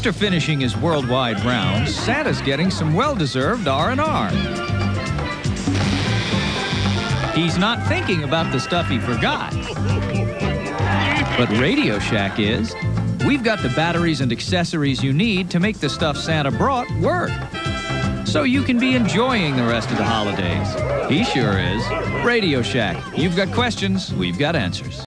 After finishing his worldwide rounds, Santa's getting some well-deserved R&R. He's not thinking about the stuff he forgot. But Radio Shack is. We've got the batteries and accessories you need to make the stuff Santa brought work. So you can be enjoying the rest of the holidays. He sure is. Radio Shack. You've got questions, we've got answers.